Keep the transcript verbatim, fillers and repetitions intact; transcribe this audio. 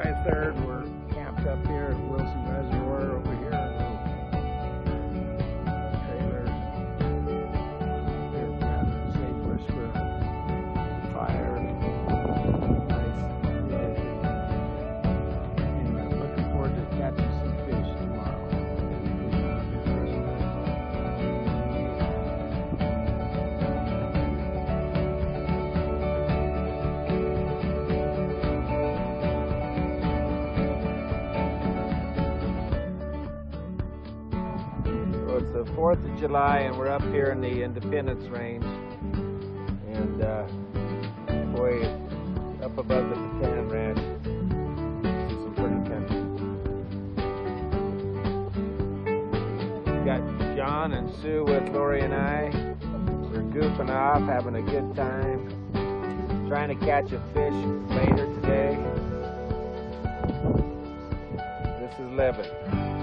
July third, we're camped up here at Wilson Reservoir over here in the trailer. Here we got a safe place for a fire. Nice day. Anyway, looking forward to catching some fish tomorrow. It's the fourth of July and we're up here in the Independence Range, and uh, boy, up above the Petan Ranch, some pretty country. We've got John and Sue with Lori and I. We're goofing off, having a good time, trying to catch a fish later today. This is living.